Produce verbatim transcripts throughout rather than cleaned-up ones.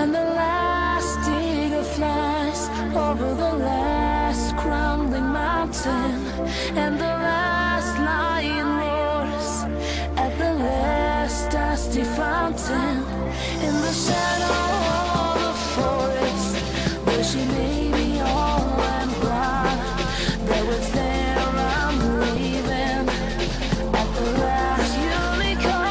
When the last eagle flies over the last crumbling mountain, and the last lion roars at the last dusty fountain, in the shadow of the forest, where she may be all and gone, there was there I'm leaving at the last unicorn.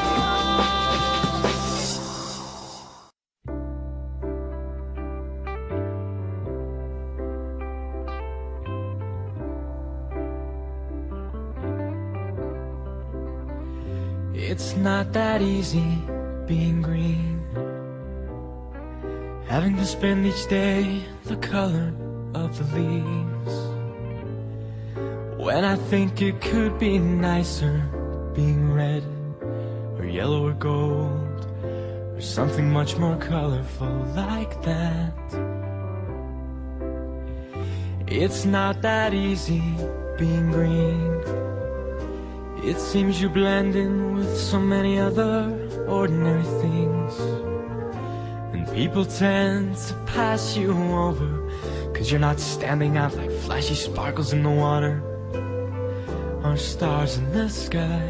It's not that easy being green, having to spend each day the color of the leaves, when I think it could be nicer being red or yellow or gold or something much more colorful like that. It's not that easy being green. It seems you blend in with so many other ordinary things, and people tend to pass you over, 'cause you're not standing out like flashy sparkles in the water or stars in the sky.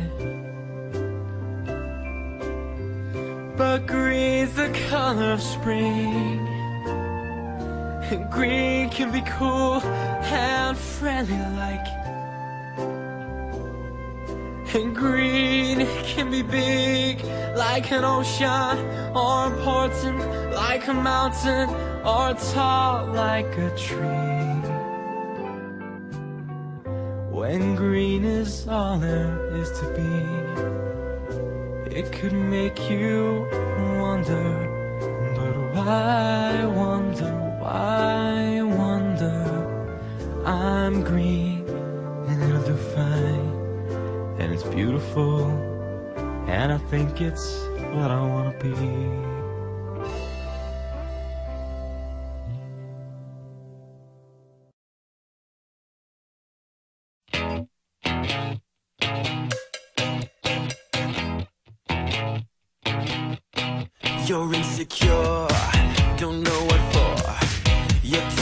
But green's the color of spring, and green can be cool and friendly like, and green can be big like an ocean, or important like a mountain, or tall like a tree. When green is all there is to be, it could make you wonder, but why wonder, why wonder? I'm green and it'll do fine, and it's beautiful, and I think it's what I wanna be. You're insecure, don't know what for. You're